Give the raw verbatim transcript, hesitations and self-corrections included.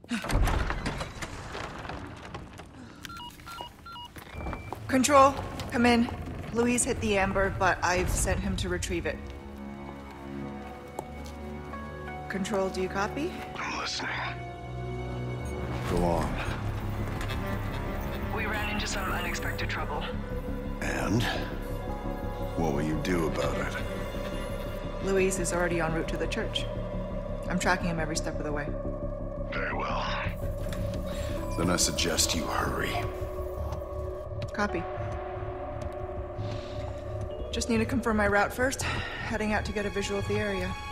Control, come in. Louise hit the amber, but I've sent him to retrieve it. Control, do you copy? I'm listening. Go on. We ran into some unexpected trouble. And? What will you do about it? Louise is already en route to the church. I'm tracking him every step of the way. Very well. Then I suggest you hurry. Copy. Just need to confirm my route first. Heading out to get a visual of the area.